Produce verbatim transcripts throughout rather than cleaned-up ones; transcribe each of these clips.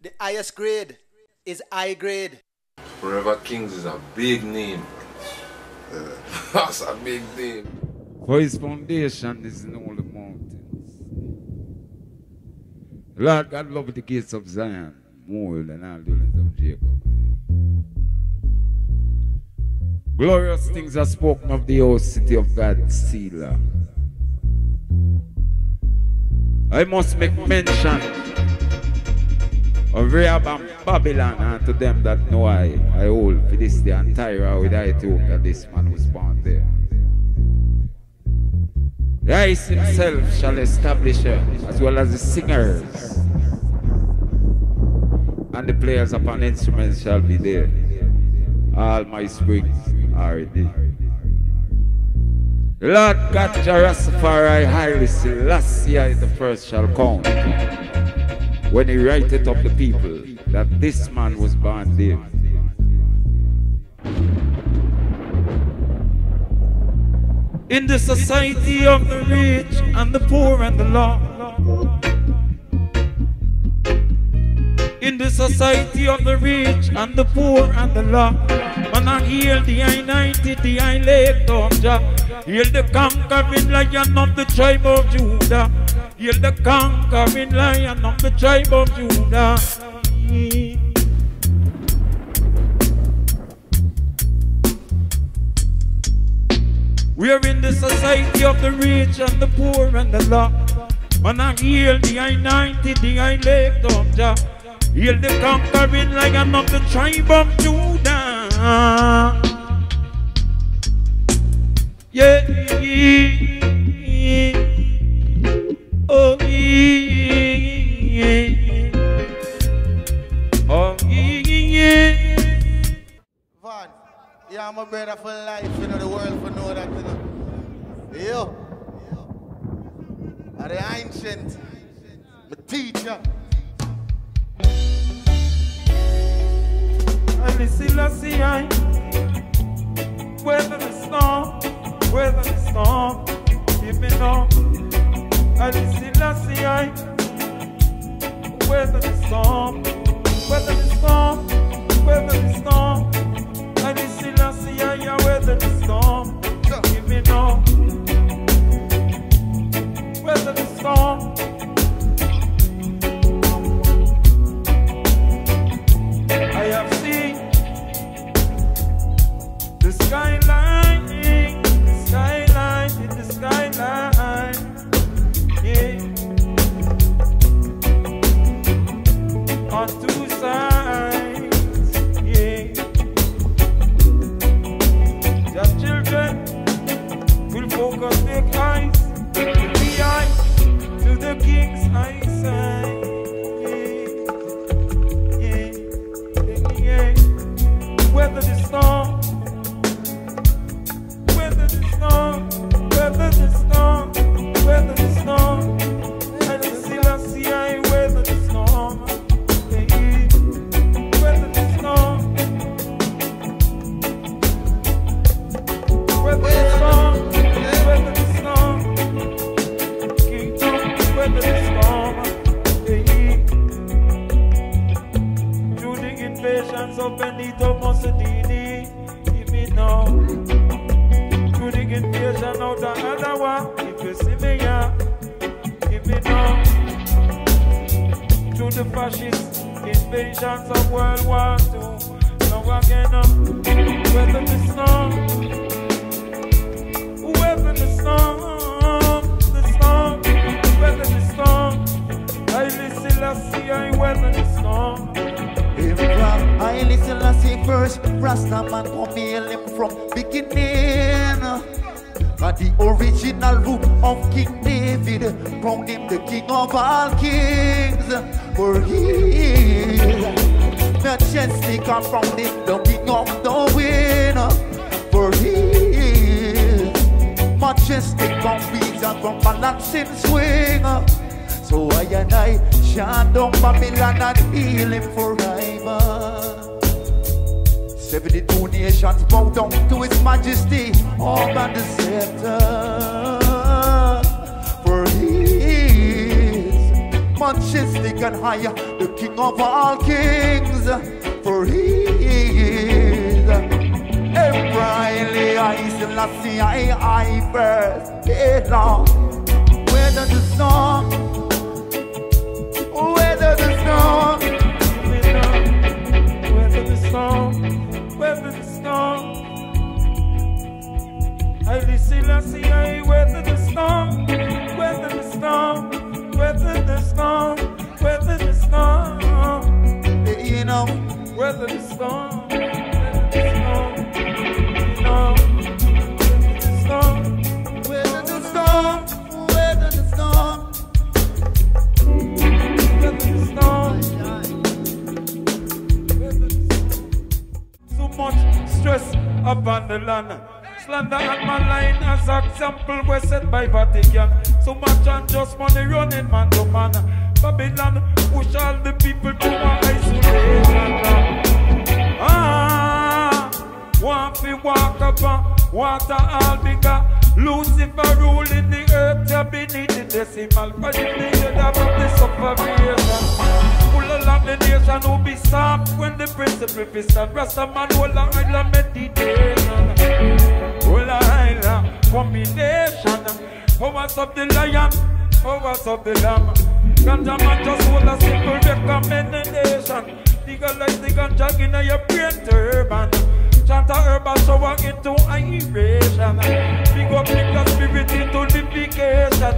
The highest grade is high grade. Forever Kings is a big name. Uh, that's a big name. For his foundation is in all the mountains. Lord God loved the gates of Zion more than all the dwellings of Jacob. Glorious things are spoken of the old city of God, Selah. I must make mention of Rahab and Babylon, and to them that know I, I hold for this the entire with Ethiopia, this man was born there. Christ himself shall establish her, as well as the singers, and the players upon instruments shall be there. All my springs are there. Lord God Jarasafari highly Selassie the first shall come, when he writeth up the people that this man was born there. In the society of the rich and the poor and the law, in the society of the rich and the poor and the law, man I heal the I ninety, the I lake Jah, heal the conquering lion of the tribe of Judah, heal the conquering lion of the tribe of Judah. We are in the society of the rich and the poor and the law. Man I heal the I ninety, the I lake Jah, heal the conquering lion of the tribe of Judah. Yeah. Oh, yeah. Oh, yeah. Van, yeah, I'm a brother for life, you know, the world for know that, you know. Yo. Are the ancient, the teacher. And the Selassie, weather the storm, weather the storm, give me now. And the Selassie, weather the storm, weather the storm, weather the storm. And the Selassie, weather the storm, give me now. Weather the storm. I have seen the skyline, the skyline, in the skyline, yeah. On two sides, yeah. Just children will focus their eyes, the eyes to the king's eyesight. Weather the storm, weather the storm, weather the storm, weather the storm. And the Selassie, weather the storm, hey, weather the storm, weather the storm, weather the storm, Kingdom, weather the storm, hey. Through the invasions of Benito Mussolini, give me now. Through the invasion of the other one, if you see me, yeah, give me now. Through the fascist invasions of World War Two, now again, uh, weather the storm, weather the storm, the storm, weather the storm. I listen, I see, I weather the storm. I listen, I see first, Rastaman come hail him from beginning. But the original root of King David, crowned him the king of all kings. For he, majestic and from him the king of the wind. For he, majestic from beats and from balancing swing. So I and I shut down Babylon and heal him forever. Seventy-two nations bow down to his majesty, all by the scepter. For he is majestic and higher, the King of all kings, for he is Emperor I Selassie I first. Hey, Lord, weather the storm, weather the storm, weather the storm, weather the storm. I Selassie I weather the storm, weather the storm, weather the storm, weather the storm. You know, weather the storm, weather the storm, you know, weather the storm, weather the storm, weather the storm, weather the storm. So much stress upon the land. Slander and malign as example was set by Vatican. So much unjust money running man to man. Babylon push all the people to isolation. Ah, want to walk upon water all bigger. Lucifer ruling the earth to beneath the decimal. But in the head of the sufferation, full along the nation who be soft when the principle is stand. Rastaman will island meditation. Well, I combination, powers of the lion, powers of the lamb. Ganja man just hold a simple recommendation. Legalize the ganja in your brain turban. Chant a herbal shower into iration. Big up the spirit into litigation.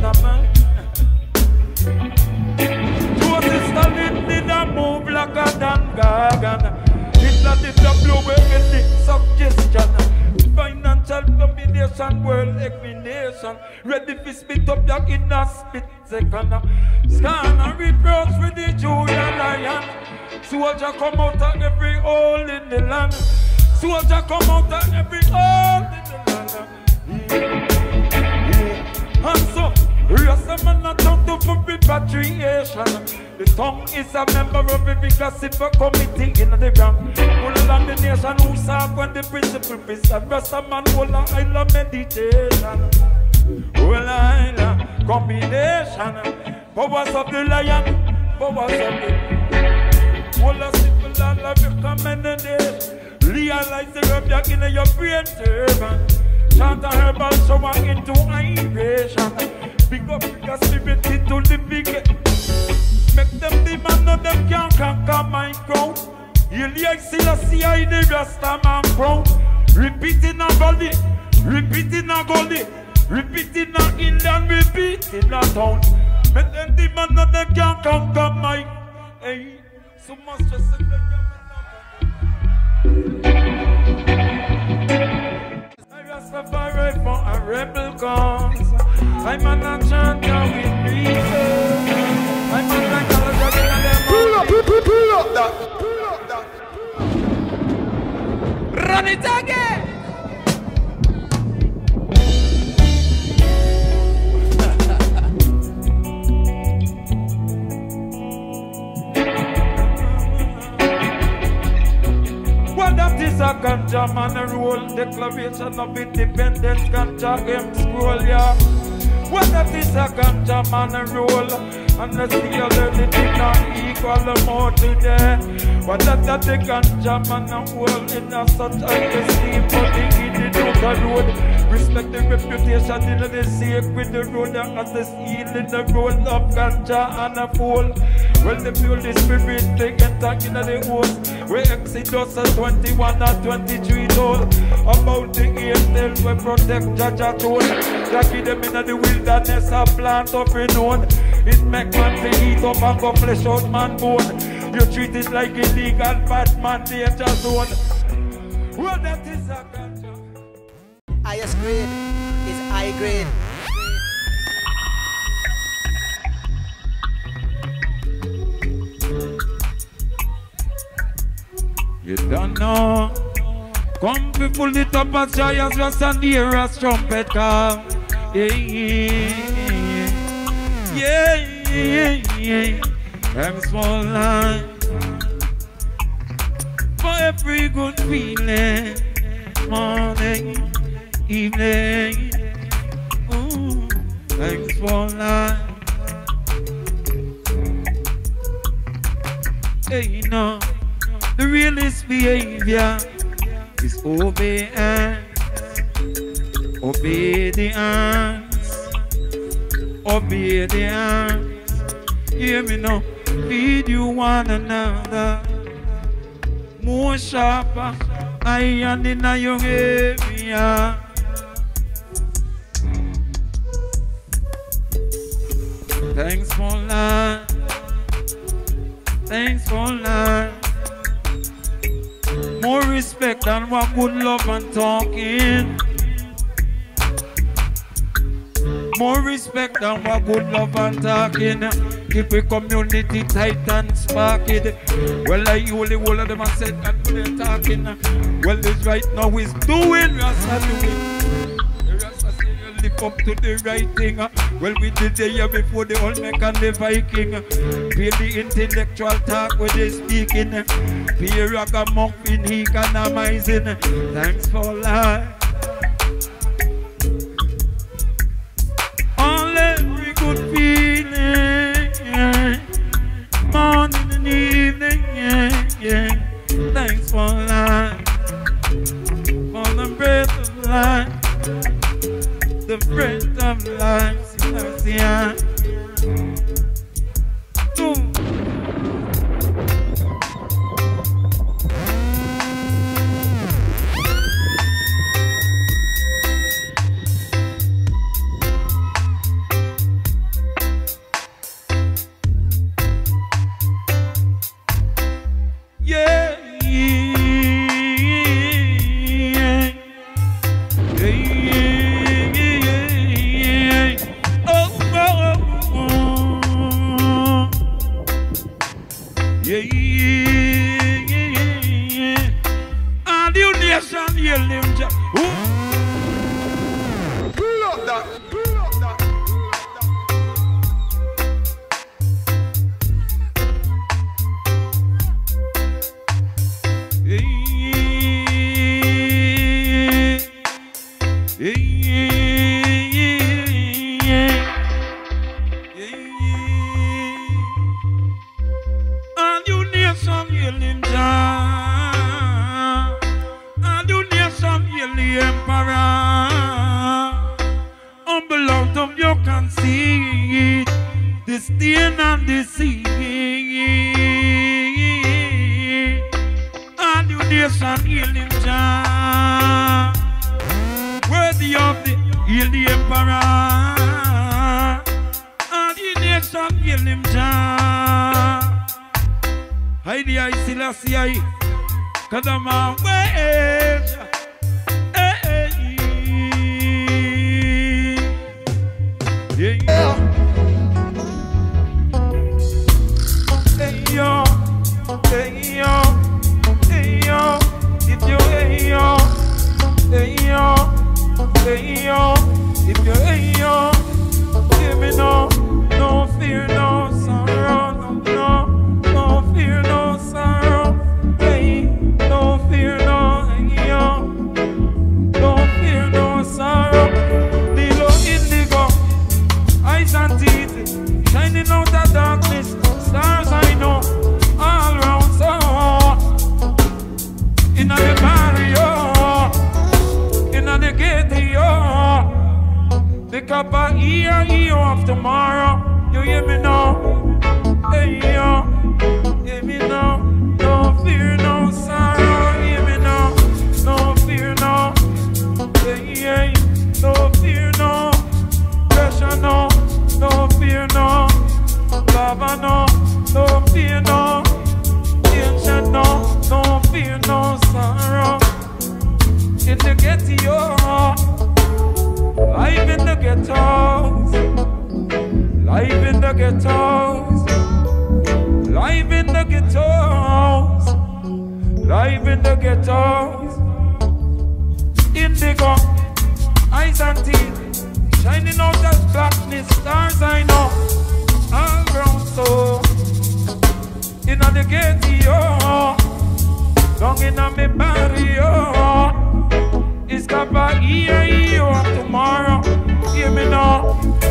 Joseph Stalin did a move like a damn gargan. Hitler did a blow with the suggestion. Financial domination, world examination. Ready to spit up your in a spit second. Scan and reproach with the Julian lion. Soldier come out of every hole in the land. Soldier come out of every hole in the land. Yeah. Yeah. And so, rest man not tongue to for repatriation. The tongue is a member of every gossip committee in the ground. Full along the nation who serve when the principle is and rest a man whole island meditation. Whole island combination. Powers of the lion, powers of the whole of simple and love your commendation. Realize the herb in your brain turban. Chant a herbal shower into iration. Big up your spirit into the big. Make them demand no them can't conquer my crowd. You'll see a C I the Rasta man crowd. Repeat in a valley, repeat in a gully, repeat in a inland, repeat in a town. Make them demand no them can't conquer my. Hey, so much just say I Rastafari for a rebel cause. I'm an enchanter with reason. I'm a like a lot of pull up, pull, pull up that, pull up that. Run it again. Well, that is a ganja man a rule. Declaration of independence, ganja game scroll, yeah. Well, that is a ganja man a rule. Unless the other did not equal more today. But that that the ganja man a world in a such a esteem. But the idiot of the road. Respect the reputation in the sacred the road. And the seal in the road of ganja and a fool. Well, the fuel the spirit they enter in the host. We Exodus at twenty-one and twenty-three told about the angels we protect Jaja told. Jackie them in the wilderness a plant of renown. It make man to eat up and go flesh out man bone. You treat it like illegal bad man danger zone. Well, that is a ganja. Highest grade is high grade. You don't know. Come people it up as giants just and hear us trumpet come. Yeah, yeah, yeah, yeah. I'm small line for every good feeling. Morning, evening. Ooh, I'm small line. Hey, no. The realest behavior is obedience. Obedience. Obedience. Hear me now. Feed you one another. More sharper. Iron in a young area. Thanks for life. Thanks for life. More respect than what good love and talking. More respect than what good love and talking. Keep a community tight and sparking. Well, I only all of them have said that when they're talking. Well, this right now is doing, Rasta doing. Rasta say you live up to the right thing. Well, we did the year before the Olmec and the Viking. Pay the intellectual talk when they speaking. Pay ragamuffin economizing. Thanks for life. All every good feeling, yeah. Morning and evening, yeah, yeah. Thanks for life, for the breath of life, the breath of life, yes, yeah. Ooh.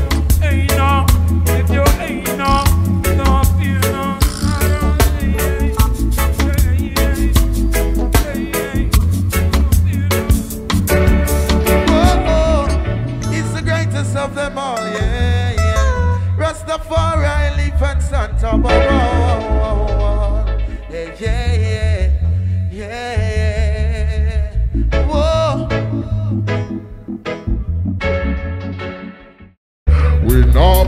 If you ain't no, no fear no sorrow.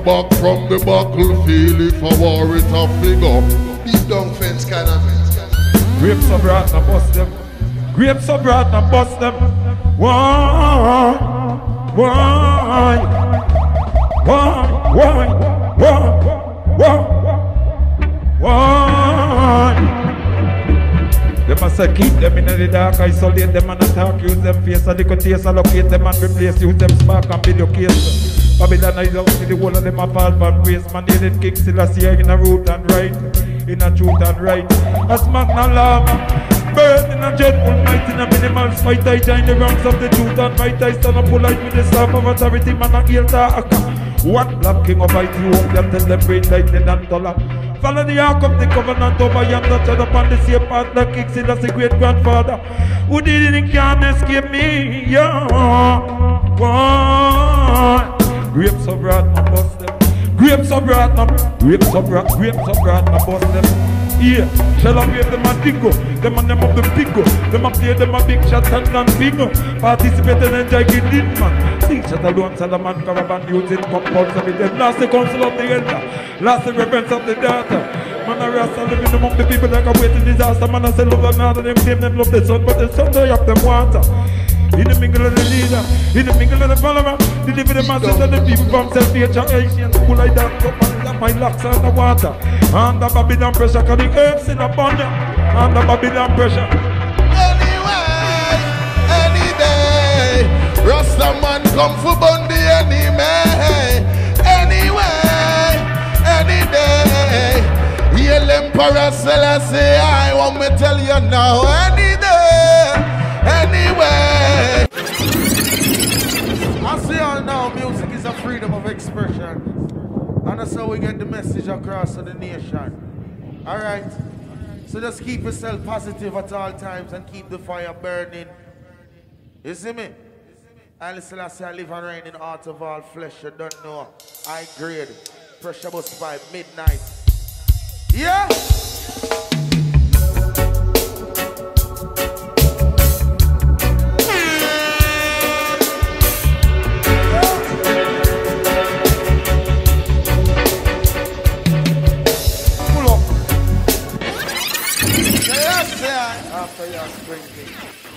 back from the battlefield. If a war it a figure, beat down fence kind of fence. Grapes of wrath and bust them. Grapes of wrath and bust them. Why? Why? Why? Why? Why? Why? Why? They must say keep them in the dark, isolate them and attack, use them face and they taste, allocate them and replace, use them spark and build your case. Babylon is out, see the whole of them a fall back waste, man needed King Selassie in a root and right, in a truth and right. As Magna Lama, birth in a dreadful might in a minimal fight, I join the ranks of the truth and right, I stand up polite with the staff of authority, man a heal dark. One black king of I T hope them tell them brain lightning and dollar. Follow the ark of the covenant over yonder, turn upon the same path like King Selassie great grandfather. Who didn't can escape me, yeah. Why? Grapes of wrath, I bust them. Grapes of wrath, grapes of wrath, grapes of wrath, I bust them. Yeah, shall I wave them a dingo? Them and them up the bingo. Them a play them a big shot and non bingo. Participate and enjoy get it, man. Sing shot alone, Salaman caravan using compulsory. Them last the council of the elder, last the reverence of the daughter. Man a rasta living among the people like a waiting disaster. Man a say love another, them claim them love the sun, but the sun they up them water. In the mingle of the leader, in the mingle of the follower, deliver the masses of the people from self-nature, Asian school like that, up my locks on the water. Under Babylon pressure, cause the herbs in abundance. Under Babylon pressure. Anyway, any day, Rasta man come for Bundy anyway. Anyway, any day, Hail Emperor Selassie, I want me tell you now. Any day, anyway. I see all now, music is a freedom of expression. And that's how we get the message across to the nation. Alright? So just keep yourself positive at all times and keep the fire burning. You see me? And listen, I say I live and reign in the heart of all flesh. You don't know. I grade. Pressure bus by midnight. Yeah? After your sprinting.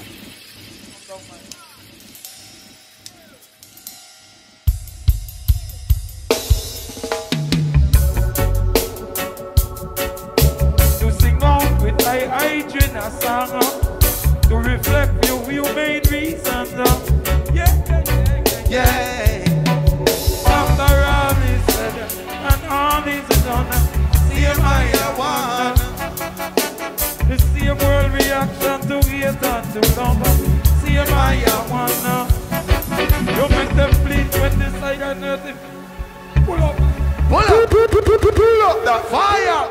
To sing out with my hydrant a song, to reflect you, you made reasons. Yeah, yeah, yeah, yeah. yeah. After all is said and all is done, see my one. The same world reaction to hate and to love. See my wanna. You make them bleed when they say that nothing. Pull up. Pull up. Pull up that fire.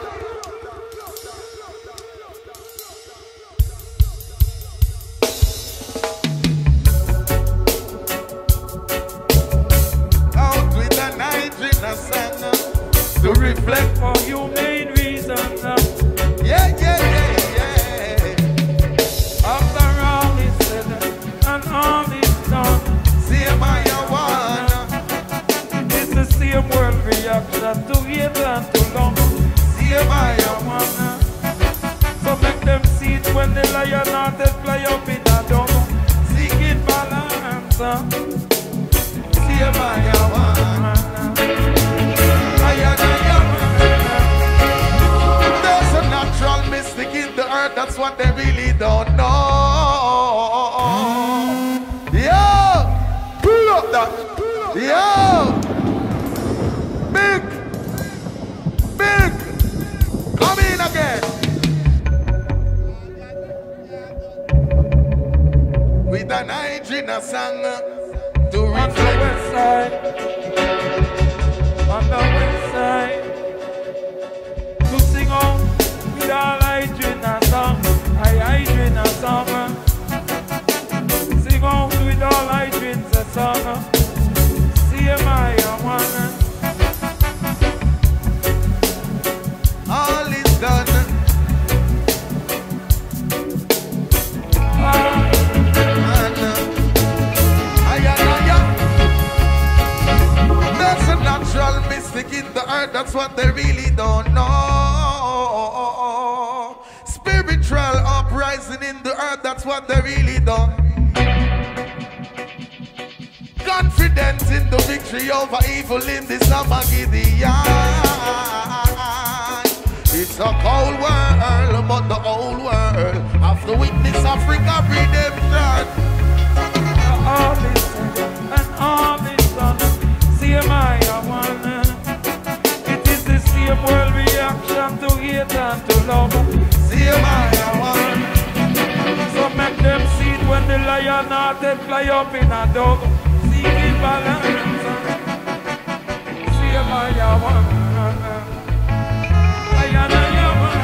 Out with the night in the sun. To reflect for you main reasons. Yeah, yeah, yeah. And all is done. See my one. It's the same world reaction to hate and to love. See my one. So make them see it when the lion hearted fly up in a dome. Seeking balance. See my one. There's a natural mystic in the earth. That's what they really don't know. Yo! Big! Big! Come in again! With an Nigerian song to reflect. On the west side. On the west side. To sing on with all Nigerian song. I Nigerian song. Sing on with all Nigerian song. All is done. There's a natural that's what they really don't know. Spiritual uprising in the earth, that's what they really don't. Confidence in the victory over evil in this Armageddon. It's a cold world, but the whole world have to witness Africa redemption. All is and all is done. See my one. It is the same world reaction to hate and to love. See my one. So make them see it when the lion hearted fly up in a dog. See it balance. See my one. Lion and your one.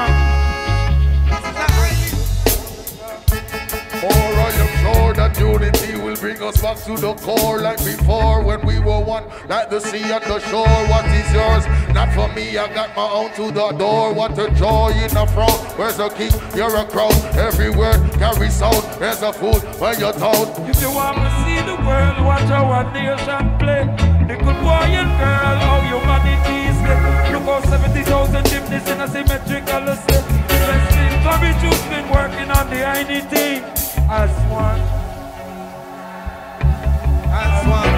For I am sure that unity will bring us back to the core like before when we were one, like the sea and the shore. What is yours? Not for me, I got my own to the door. What a joy in the front. Where's a king? You're a crown. Every word carries sound. There's a fool when you're told. If you want to see the world, watch our nation play. The good boy and girl, how humanity is left. Look how seventy thousand gymnasts in a symmetrical set. Wrestling courage who's been working on the I N T. As one. As one.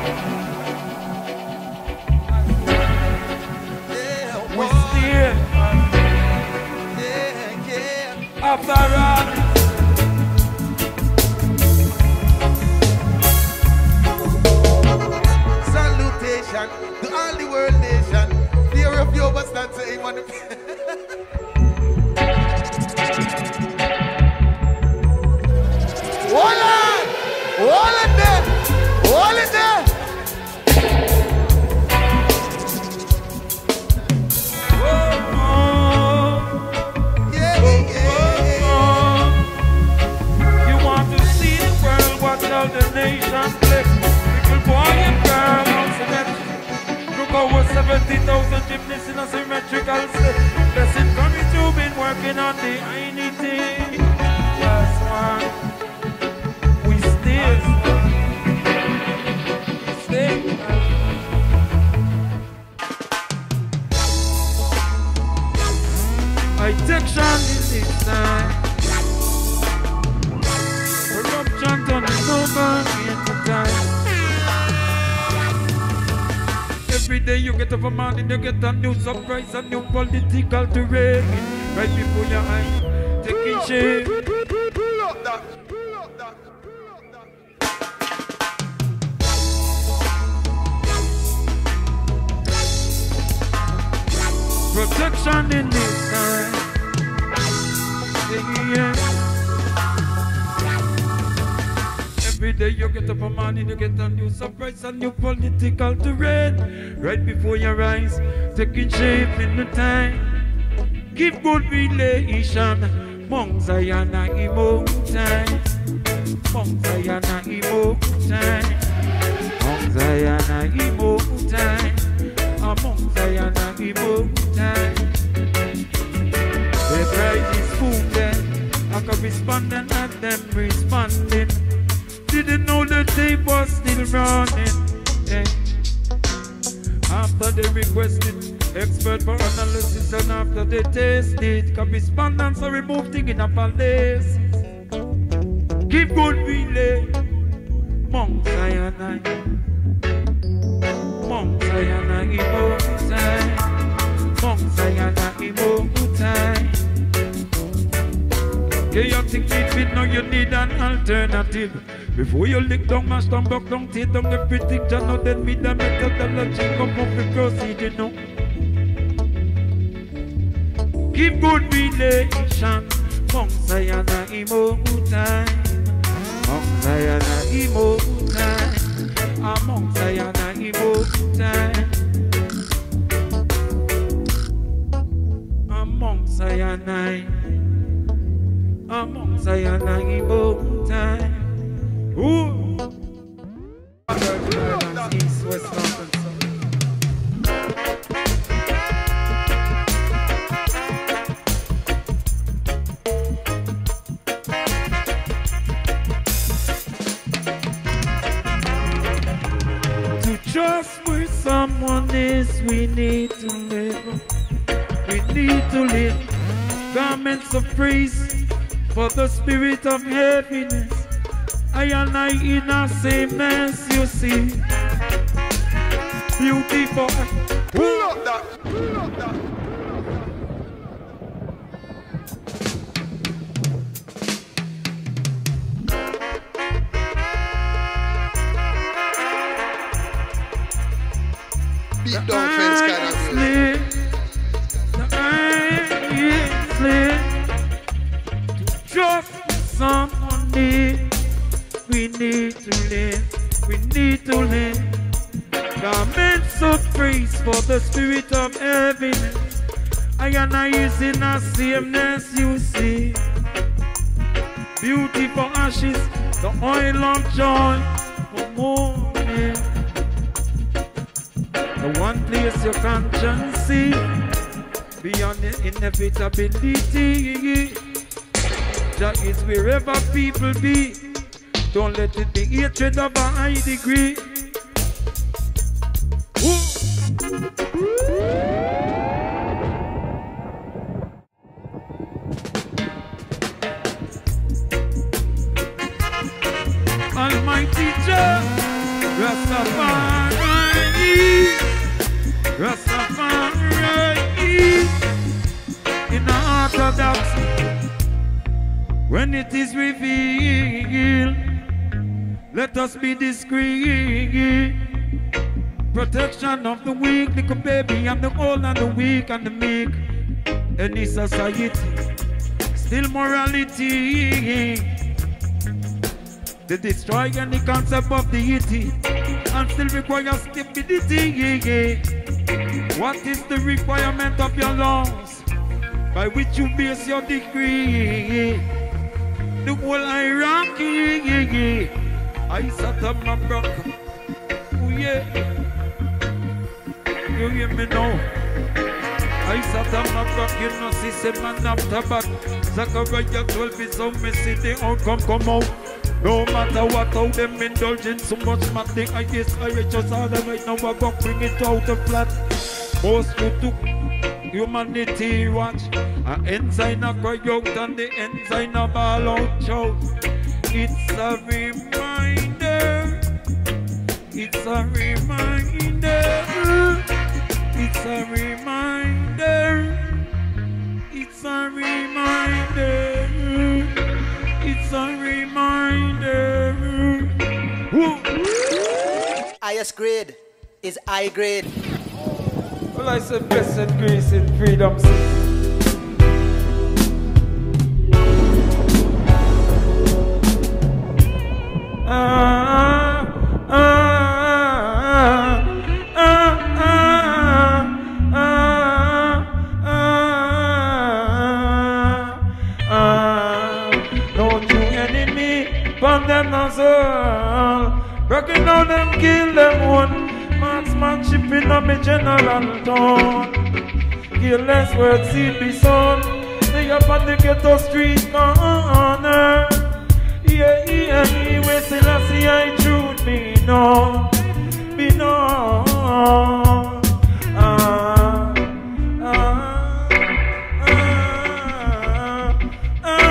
Yeah, we still. Yeah, yeah. After all. Salutation to all the world nation. Fear of you, but stand to him on the Hold on! Hold it there! Hold it there! Yeah, yeah. You want to see the world, watch how the nation play. Little boy and girl, on symmetry. Look over seventy thousand gymnasts in a symmetrical set. Blessing coming to been working on the I N T. Just one. Protection in this time. Corruption turning over in the time. Every day you get up a morning, you get a new surprise, a new political terrain. Right before your eyes, taking shape. Protection in this time. Yeah. Every day you get up a morning, you get a new surprise, a new political terrain. Right before your eyes, taking shape in the time. Give good relation, Mount Zion and Imo time. Mount Zion and Imo time. Mount Zion and Imo time. Mount Zion and Imo time. The bride is moving, I can respond and not them responding. Didn't know the tape was still running. Yeah. After they requested, expert for analysis, and after they tasted, can respondents are removed in a palace. Give good relay, Mount Zion and Mount Zion and Imo time. Mount Zion and Imo time. Chaotic fit, now you need an alternative. Before you lick down, mash down, buck down, take down everything, just know then me the methodology come up and proceed, you know. Give good relation, Mount Zion and Imo time. Mount Zion and Imo time. Mount Zion and Imo time. Mount Zion and Mount Zion and Imo time. Ooh. East, West, North, and South. To trust where someone is we need to live. We need to live. Garments of praise for the spirit of heaviness. I and I in a sameness, you see. Beautiful. Pull up that. Pull up that. Beat down fence kind of music. Just someone need. We need to live. We need to live. Garments of praise for the spirit of heaviness. I and I is in a sameness, you see. Beauty for ashes, the oil of joy for mourning. The one place your conscience see beyond the inevitability. That is wherever people be. Don't let it be hatred of a high degree. Ooh. Almighty Jah, Rastafari, Rastafari, in the heart of that, when it is revealed, let us be discreet. Protection of the weak, little baby, and the old and the weak and the meek. Any society, still morality. They destroy any concept of deity and still require stability. What is the requirement of your laws by which you base your decree? The whole hierarchy. I sat up my brother. Oh yeah. You hear me now? I sat up my brother. You know, see, say man after back. Zachariah twelve is how me see the outcome come out. No matter what, how them indulging so much mathing. I guess I just all them right now. I go bring it out the flat. Most you took humanity watch. An ensign a cry out and the ensign a ball out shout. It's a reminder. It's a reminder. It's a reminder. It's a reminder. It's a reminder. Woo. Highest grade is high grade. Well, I said blessed grace in freedom. Ah, ah, ah, ah, ah, ah, ah. Don't you enemy, burn them nozzle. Breaking down them, kill them one. Marksmanship in a me general town. Careless words see be son. They up on the ghetto street corner. Yeah, yeah, yeah, we still a see I truth me no, me no. Ah, ah, ah, ah, ah,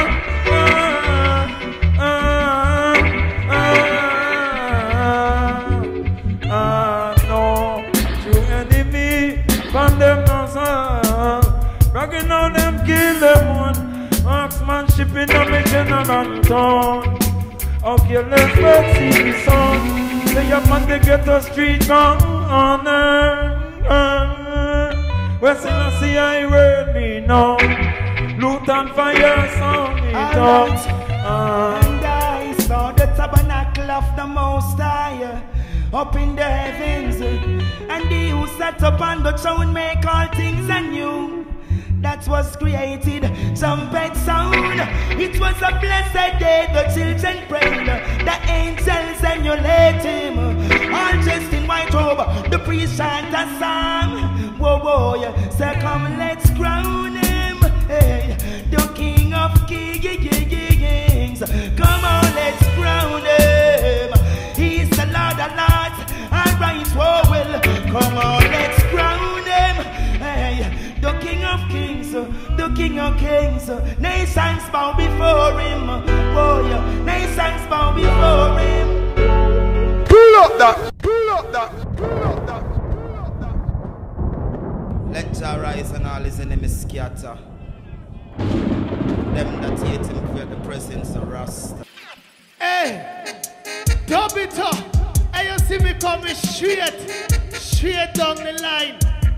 ah, ah, no. True enemy, from them nozzle. Bragging on them, kill them one. Marksmanship in a general town. Okay, let's go see the sun. They up on the ghetto street corner. Where still I see I word me now. Loot and fire sound it out. And I saw the tabernacle of the Most High up in the heavens, and he who sat upon the throne make all things anew. That was created, trumpet sound. It was a blessed day, the children prayed, the angels emulate him. All dressed in white robe, the priest chant a song. Whoa, whoa, yeah. Say come let's crown him, hey, the King of Kings. Come on, let's crown him. He's the Lord of Lords, alright, whoa, well. Come on, let's crown King of Kings. Nations bow before him. Oh, yeah. Nations bow before him. Pull up that. Pull up that. Pull up that. Let Jah rise and all his enemies scatter. Them that hate him fear the presence of Rasta. Hey, dub it up. And you see me coming straight, straight down the line.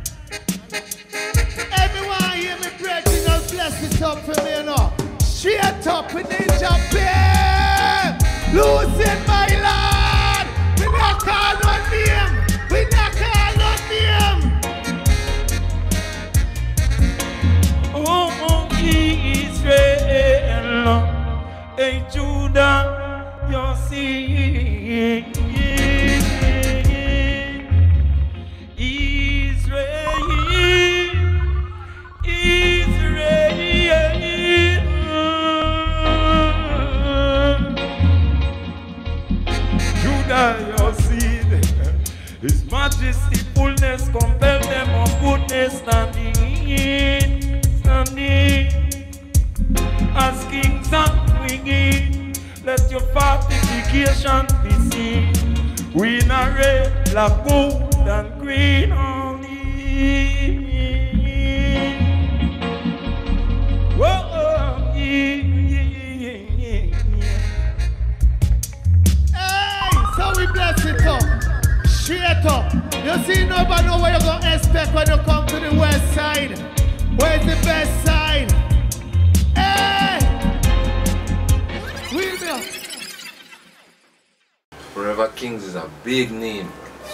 Everyone hear me breaking and bless it up for me, you know. Straight up with Ninja Bear. Losing my lord. We not call on name. We not call on name. Oh, oh, Israel, hey Judah, you see, Israel, Israel, Judah, you see, His Majesty fullness compel them of goodness standing. As kings and queens, let your fortification be seen. We in a red, black, gold, and green only. Whoa, yeah, yeah, yeah, yeah. Hey, so we bless it up. Straight up. You see, nobody know what you're going to expect when you come to the west side. Where's the best side? Hey! Wheel me up. Forever Kings is a big name.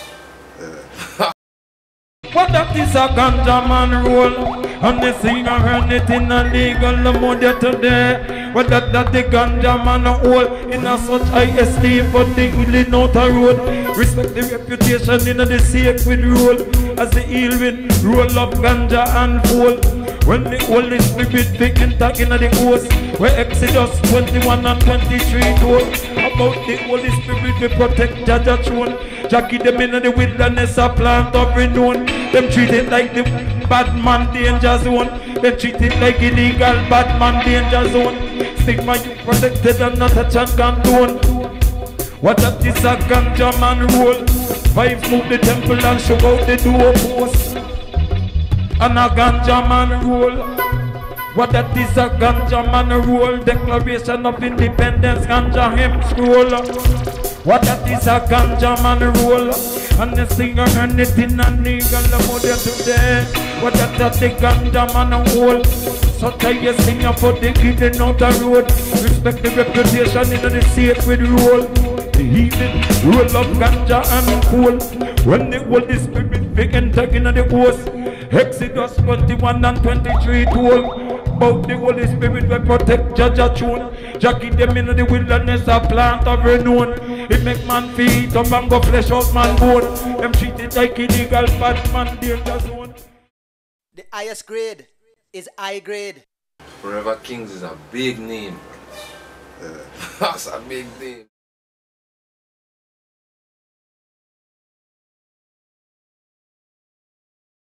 What that is a ganja man roll, and the singer earn it in a legal money today. What that that the ganja man hold in a such high esteem, but they wheeling out a road. Respect the reputation in the sacred role, as the heal wind roll up ganja and fold. When the Holy Spirit pick enter in the host, where Exodus twenty-one and twenty-three told about the Holy Spirit we protect Jaja throne. Jackie them in the wilderness a plant of renown. Them treat it like the bad man danger zone. Them treat it like illegal bad man danger zone. Stigma you protected and not a chance condone. What that is a ganja man roll. Vibes move the temple and show out the door post. And a ganja man roll. What that is a ganja man roll. Declaration of Independence, ganja him scroll. What that is a ganja man roll. And the singer and it in a legal model today. What that that the ganja man roll. So tell you singer for the kid out the road. Respect the reputation in the sacred role. The heathen roll up ganja and cool. When the Holy Spirit begin taking the host. Exodus twenty-one and twenty-three told about the Holy Spirit will protect Jaja tune. Jackie them in the wilderness a plant of renown. It make man feet up and go flesh out man bone. Them treat it like illegal bad man danger zone. The highest grade is high grade. Forever Kings is a big name. That's a big name.